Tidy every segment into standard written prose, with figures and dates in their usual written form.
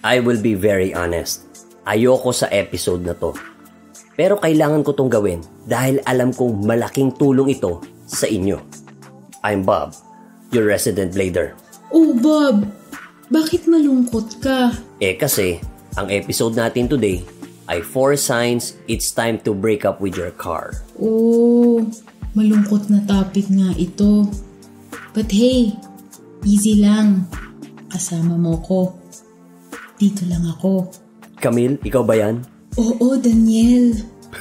I will be very honest. Ayoko sa episode na to. Pero kailangan ko tong gawin dahil alam kong malaking tulong ito sa inyo. I'm Bob, your resident blader. Oh Bob, bakit malungkot ka? Kasi ang episode natin today ay 4 signs it's time to break up with your car. Oh, malungkot na topic nga ito. But hey, easy lang. Kasama mo ko. Dito lang ako. Camille, ikaw ba yan? Oo, Daniel.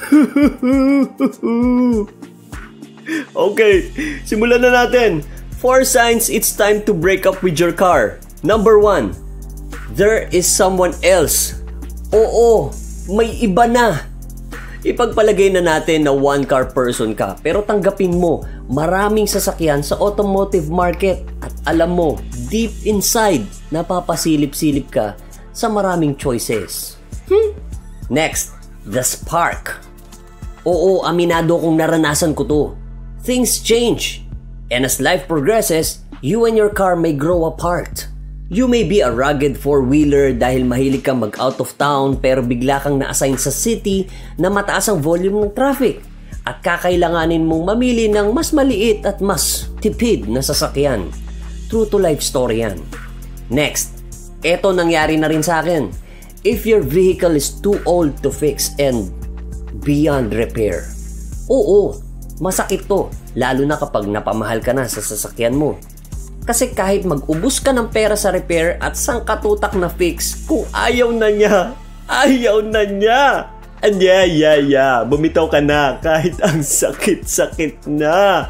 Okay, simulan na natin. 4 signs it's time to break up with your car. Number 1, there is someone else. Oo, may iba na. Ipagpalagay na natin na one car person ka, pero tanggapin mo, maraming sasakyan sa automotive market. At alam mo, deep inside, napapasilip-silip ka sa maraming choices. Next, the spark. Oo, aminado kong naranasan ko to. Things change. And as life progresses, you and your car may grow apart. You may be a rugged four-wheeler dahil mahilig kang mag-out of town pero bigla kang na-assign sa city na mataas ang volume ng traffic at kakailanganin mong mamili ng mas maliit at mas tipid na sasakyan. True to life story yan. Next, eto nangyari na rin sa akin. If your vehicle is too old to fix and beyond repair. Oo, masakit to, lalo na kapag napamahal ka na sa sasakyan mo. Kasi kahit mag-ubos ka ng pera sa repair at sangkatutak na fix, kung ayaw na niya, ayaw na niya. And yeah, bumitaw ka na kahit ang sakit-sakit na.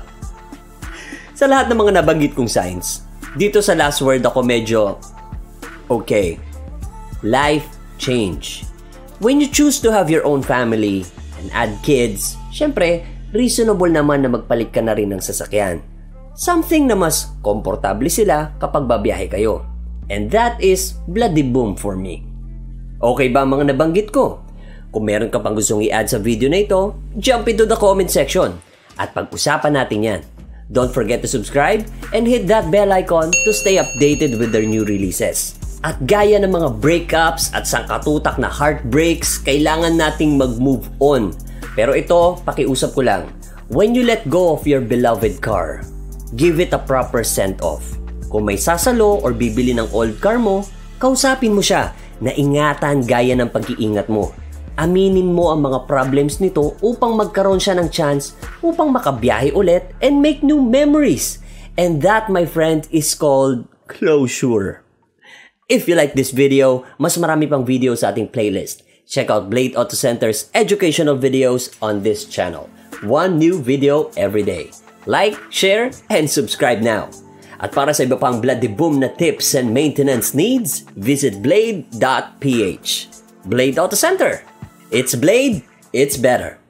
Sa lahat ng mga nabanggit kong signs, dito sa last word ako medyo okay. Life change. When you choose to have your own family and add kids, syempre, reasonable naman na magpalit ka na rin ng sasakyan. Something na mas komportable sila kapag babiyahe kayo. And that is Bla-de-Boom for me. Okay ba ang mga nabanggit ko? Kung meron ka pang gustong i-add sa video na ito, jump into the comment section at pag-usapan natin yan. Don't forget to subscribe and hit that bell icon to stay updated with their new releases. At gaya ng mga breakups at sangkatutak na heartbreaks, kailangan nating mag-move on. Pero ito, pakiusap ko lang. When you let go of your beloved car, give it a proper send-off. Kung may sasalo or bibili ng old car mo, kausapin mo siya na ingatan gaya ng pag-iingat mo. Aminin mo ang mga problems nito upang magkaroon siya ng chance upang makabiyahe ulit and make new memories. And that, my friend, is called closure. If you like this video, mas marami pang video sa ating playlist. Check out Blade Auto Center's educational videos on this channel. One new video every day. Like, share, and subscribe now. At para sa iba pang Bla-de-Boom na tips and maintenance needs, visit blade.ph. Blade Auto Center. It's Blade, it's better.